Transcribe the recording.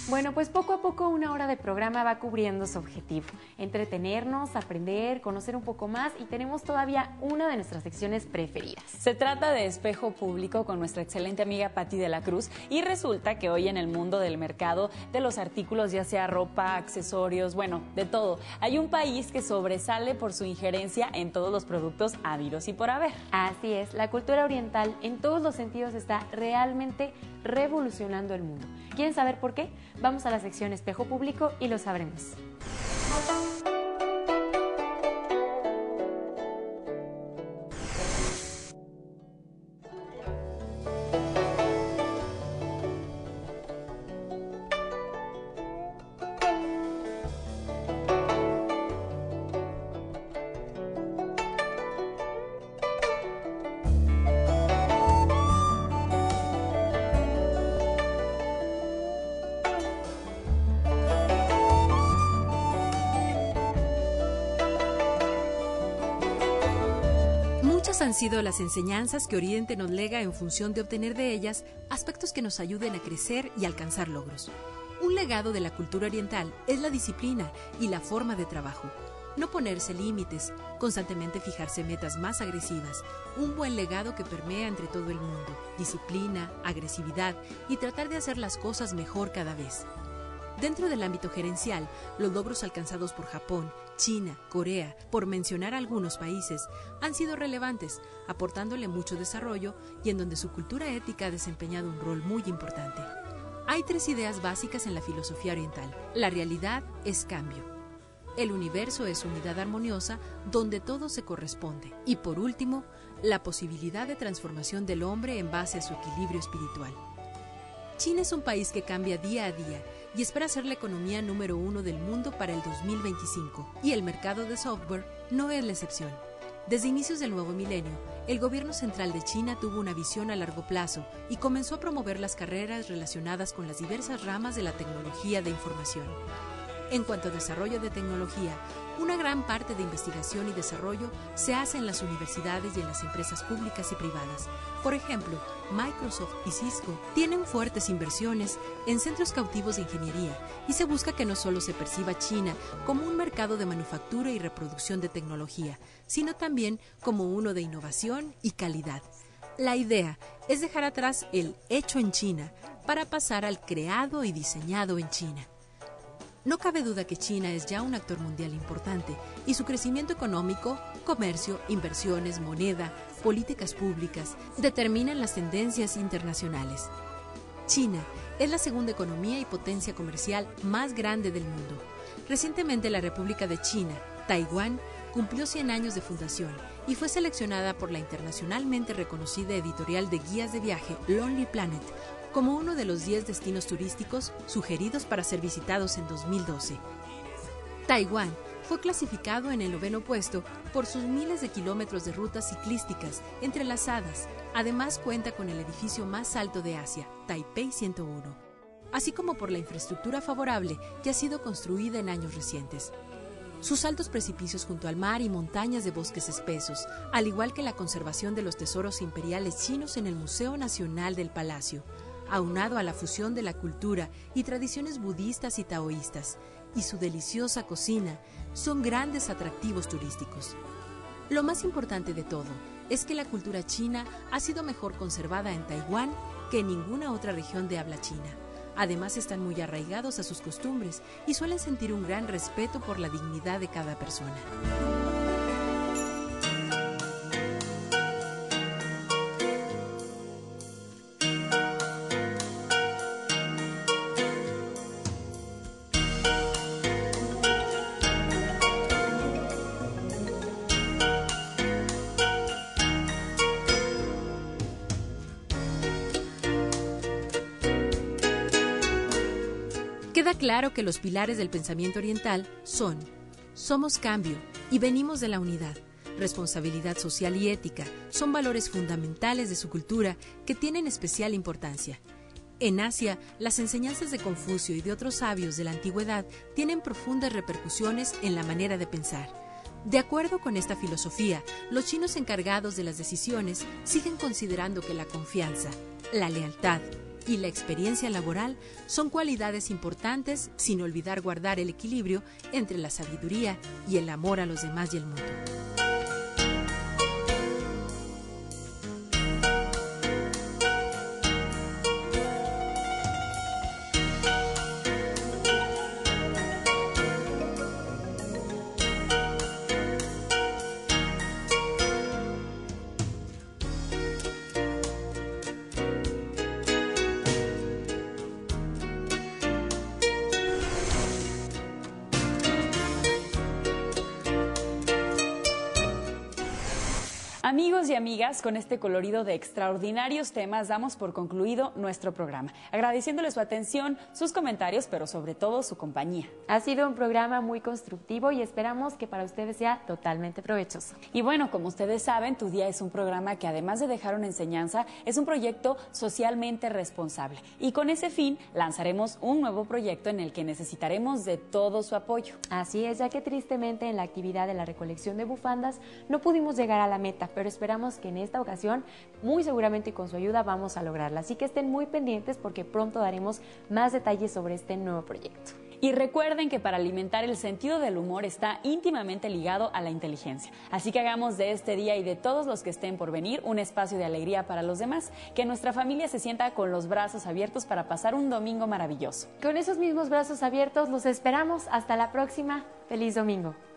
Bueno, pues poco a poco una hora de programa va cubriendo su objetivo, entretenernos, aprender, conocer un poco más y tenemos todavía una de nuestras secciones preferidas. Se trata de Espejo Público con nuestra excelente amiga Patti de la Cruz y resulta que hoy en el mundo del mercado de los artículos, ya sea ropa, accesorios, bueno, de todo, hay un país que sobresale por su injerencia en todos los productos habidos y por haber. Así es, la cultura oriental en todos los sentidos está realmente revolucionando el mundo. ¿Quieren saber por qué? Vamos a la sección Espejo Público y lo sabremos. Han sido las enseñanzas que Oriente nos lega en función de obtener de ellas aspectos que nos ayuden a crecer y alcanzar logros. Un legado de la cultura oriental es la disciplina y la forma de trabajo. No ponerse límites, constantemente fijarse metas más agresivas, un buen legado que permea entre todo el mundo, disciplina, agresividad y tratar de hacer las cosas mejor cada vez. Dentro del ámbito gerencial, los logros alcanzados por Japón, China, Corea, por mencionar algunos países, han sido relevantes, aportándole mucho desarrollo y en donde su cultura ética ha desempeñado un rol muy importante. Hay 3 ideas básicas en la filosofía oriental. La realidad es cambio. El universo es unidad armoniosa donde todo se corresponde. Y por último, la posibilidad de transformación del hombre en base a su equilibrio espiritual. China es un país que cambia día a día y espera ser la economía número 1 del mundo para el 2025, y el mercado de software no es la excepción. Desde inicios del nuevo milenio, el gobierno central de China tuvo una visión a largo plazo y comenzó a promover las carreras relacionadas con las diversas ramas de la tecnología de información. En cuanto a desarrollo de tecnología, una gran parte de investigación y desarrollo se hace en las universidades y en las empresas públicas y privadas. Por ejemplo, Microsoft y Cisco tienen fuertes inversiones en centros cautivos de ingeniería y se busca que no solo se perciba China como un mercado de manufactura y reproducción de tecnología, sino también como uno de innovación y calidad. La idea es dejar atrás el hecho en China para pasar al creado y diseñado en China. No cabe duda que China es ya un actor mundial importante y su crecimiento económico, comercio, inversiones, moneda, políticas públicas determinan las tendencias internacionales. China es la segunda economía y potencia comercial más grande del mundo. Recientemente la República de China, Taiwán, cumplió 100 años de fundación y fue seleccionada por la internacionalmente reconocida editorial de guías de viaje Lonely Planet como uno de los 10 destinos turísticos sugeridos para ser visitados en 2012. Taiwán fue clasificado en el 9º puesto por sus miles de kilómetros de rutas ciclísticas entrelazadas. Además cuenta con el edificio más alto de Asia, Taipei 101, así como por la infraestructura favorable que ha sido construida en años recientes. Sus altos precipicios junto al mar y montañas de bosques espesos, al igual que la conservación de los tesoros imperiales chinos en el Museo Nacional del Palacio, aunado a la fusión de la cultura y tradiciones budistas y taoístas, y su deliciosa cocina, son grandes atractivos turísticos. Lo más importante de todo es que la cultura china ha sido mejor conservada en Taiwán que en ninguna otra región de habla china. Además, están muy arraigados a sus costumbres y suelen sentir un gran respeto por la dignidad de cada persona. Queda claro que los pilares del pensamiento oriental son: somos cambio y venimos de la unidad. Responsabilidad social y ética son valores fundamentales de su cultura que tienen especial importancia. En Asia, las enseñanzas de Confucio y de otros sabios de la antigüedad tienen profundas repercusiones en la manera de pensar. De acuerdo con esta filosofía, los chinos encargados de las decisiones siguen considerando que la confianza, la lealtad, y la experiencia laboral son cualidades importantes, sin olvidar guardar el equilibrio entre la sabiduría y el amor a los demás y el mundo. Amigos y amigas, con este colorido de extraordinarios temas damos por concluido nuestro programa, agradeciéndoles su atención, sus comentarios, pero sobre todo su compañía. Ha sido un programa muy constructivo y esperamos que para ustedes sea totalmente provechoso. Y bueno, como ustedes saben, Tu Día es un programa que además de dejar una enseñanza, es un proyecto socialmente responsable. Y con ese fin lanzaremos un nuevo proyecto en el que necesitaremos de todo su apoyo. Así es, ya que tristemente en la actividad de la recolección de bufandas no pudimos llegar a la meta, pero esperamos que en esta ocasión, muy seguramente con su ayuda, vamos a lograrla. Así que estén muy pendientes porque pronto daremos más detalles sobre este nuevo proyecto. Y recuerden que para alimentar el sentido del humor está íntimamente ligado a la inteligencia. Así que hagamos de este día y de todos los que estén por venir un espacio de alegría para los demás, que nuestra familia se sienta con los brazos abiertos para pasar un domingo maravilloso. Con esos mismos brazos abiertos los esperamos. Hasta la próxima. ¡Feliz domingo!